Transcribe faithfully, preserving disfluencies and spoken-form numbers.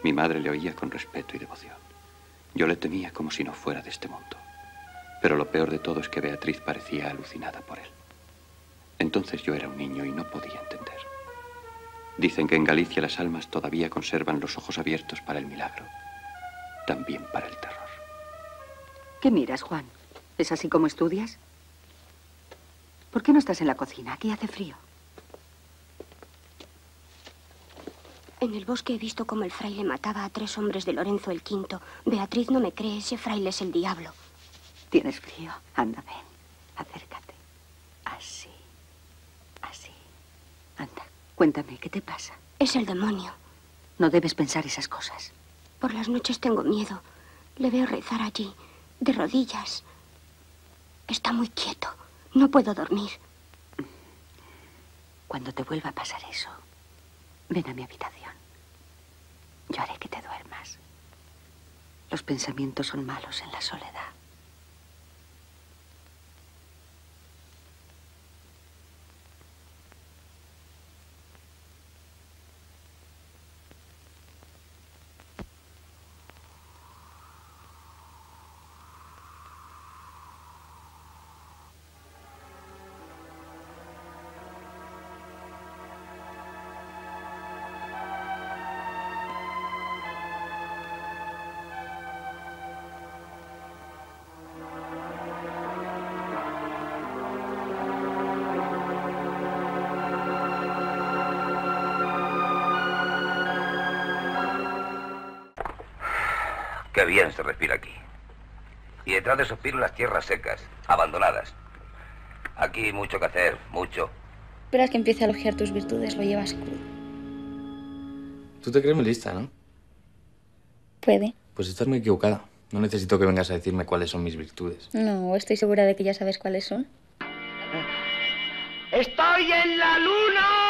Mi madre le oía con respeto y devoción. Yo le temía como si no fuera de este mundo. Pero lo peor de todo es que Beatriz parecía alucinada por él. Entonces yo era un niño y no podía entender. Dicen que en Galicia las almas todavía conservan los ojos abiertos para el milagro. También para el terror. ¿Qué miras, Juan? ¿Es así como estudias? ¿Por qué no estás en la cocina? Aquí hace frío. En el bosque he visto cómo el fraile mataba a tres hombres de Lorenzo el Quinto. Beatriz no me cree, ese fraile es el diablo. ¿Tienes frío? Anda, ven. Acércate. Así. Así. Anda, cuéntame, ¿qué te pasa? Es el demonio. No debes pensar esas cosas. Por las noches tengo miedo. Le veo rezar allí, de rodillas. Está muy quieto. No puedo dormir. Cuando te vuelva a pasar eso, ven a mi habitación. Yo haré que te duermas. Los pensamientos son malos en la soledad. Qué bien se respira aquí. Y detrás de Sospiro las tierras secas, abandonadas. Aquí hay mucho que hacer, mucho. Esperas que empiece a elogiar tus virtudes, lo llevas crudo. Tú te crees muy lista, ¿no? Puede. Pues estás muy equivocada. No necesito que vengas a decirme cuáles son mis virtudes. No, estoy segura de que ya sabes cuáles son. ¡Estoy en la luna!